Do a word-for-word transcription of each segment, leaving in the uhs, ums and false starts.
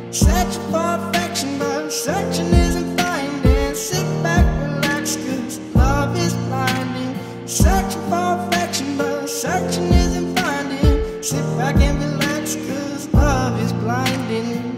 Searching for affection, but searching isn't finding. Sit back, relax, cause love is blinding. Searching for affection, but searching isn't finding. Sit back and relax, cause love is blinding.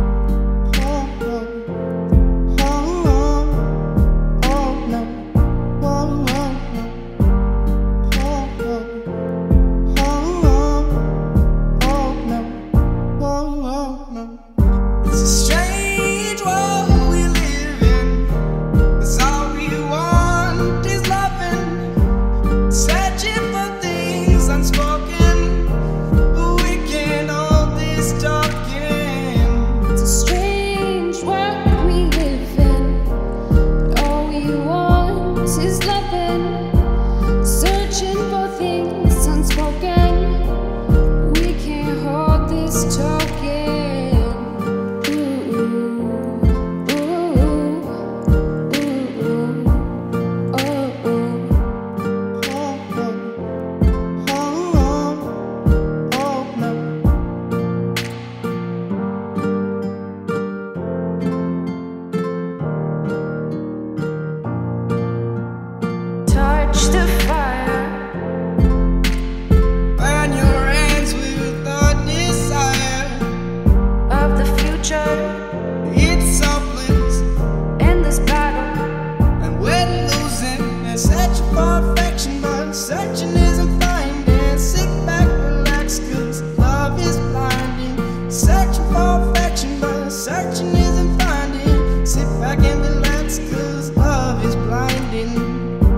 The fire, burn your hands with the desire of the future. It's hopeless In this battle, and we're losing. And searching for affection, but searching isn't finding. Sit back, relax, cause love is blinding. Searching for affection, but searching isn't finding. Sit back and relax, cause love is blinding.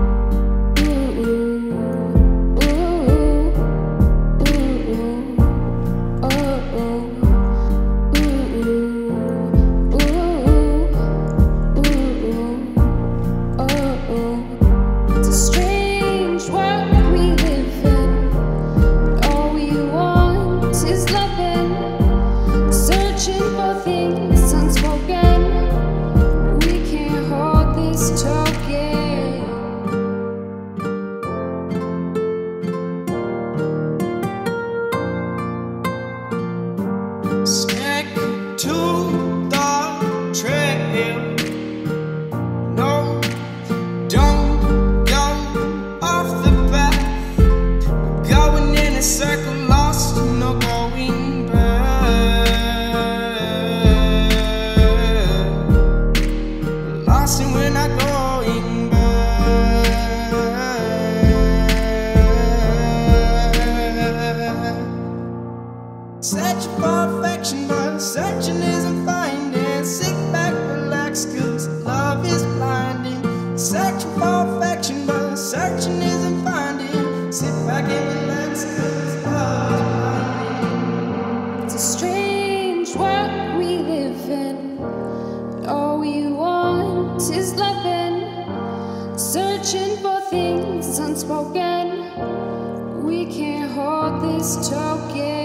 Stick to the trail. No, don't go off the path. Going in a circle, lost, no going back. Lost and we're not going back. Searching for affection, but searching isn't finding. Sit back, relax, cause love is blinding. Searching for affection, but searching isn't finding. Sit back and relax, cause love is blinding. it's a strange world we live in. All we want is loving, searching for things unspoken. We can't hold this token.